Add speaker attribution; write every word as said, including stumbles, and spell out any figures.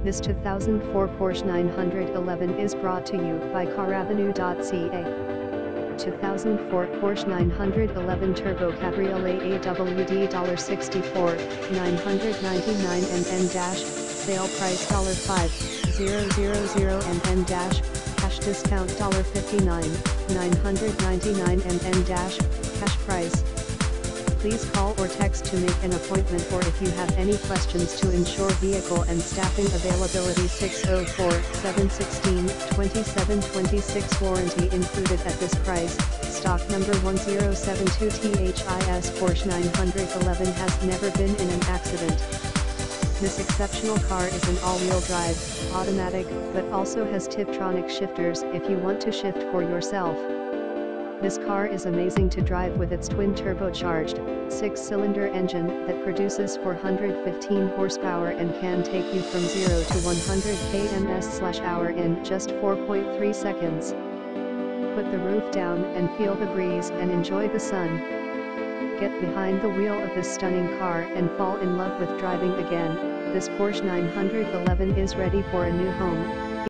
Speaker 1: This two thousand four Porsche nine eleven is brought to you by caravenue dot c a. two thousand four Porsche nine eleven Turbo Cabriolet A W D sixty-four thousand nine hundred ninety-nine M N Sale price five thousand M N Cash discount fifty-nine thousand nine hundred ninety-nine M N Cash price. Please call or text to make an appointment, or if you have any questions to ensure vehicle and staffing availability six oh four, seven one six, two seven two six warranty included at this price. Stock number one zero seven two T H I S Porsche nine eleven has never been in an accident. This exceptional car is an all-wheel drive, automatic, but also has Tiptronic shifters if you want to shift for yourself. This car is amazing to drive with its twin turbocharged, six-cylinder engine that produces four hundred fifteen horsepower and can take you from zero to one hundred kilometers per hour in just four point three seconds. Put the roof down and feel the breeze and enjoy the sun. Get behind the wheel of this stunning car and fall in love with driving again. This Porsche nine eleven is ready for a new home.